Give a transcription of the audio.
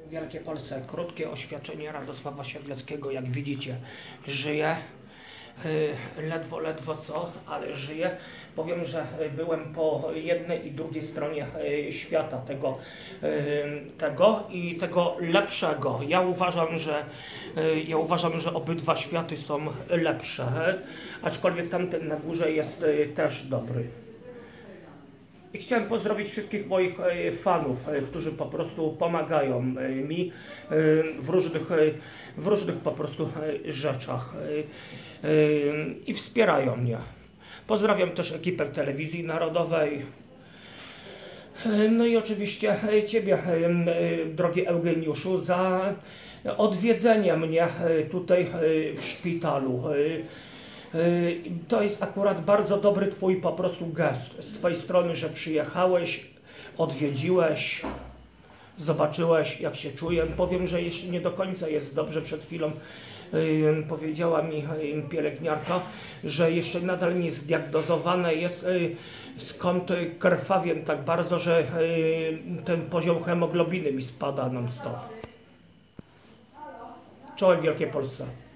W Wielkiej Polsce krótkie oświadczenie Radosława Siedleckiego. Jak widzicie, żyje. Ledwo co, ale żyje. Powiem, że byłem po jednej i drugiej stronie świata tego lepszego. Ja uważam, że obydwa światy są lepsze, aczkolwiek tamten na górze jest też dobry. I chciałem pozdrowić wszystkich moich fanów, którzy po prostu pomagają mi w różnych po prostu rzeczach i wspierają mnie. Pozdrawiam też ekipę Telewizji Narodowej. No i oczywiście Ciebie, drogi Eugeniuszu, za odwiedzenie mnie tutaj w szpitalu. To jest akurat bardzo dobry Twój po prostu gest z Twojej strony, że przyjechałeś, odwiedziłeś, zobaczyłeś, jak się czuję. Powiem, że jeszcze nie do końca jest dobrze. Przed chwilą powiedziała mi pielęgniarka, że jeszcze nadal nie zdiagnozowane jest, skąd krwawię tak bardzo, że ten poziom hemoglobiny mi spada non stop. Czołem Wielkiej Polsce.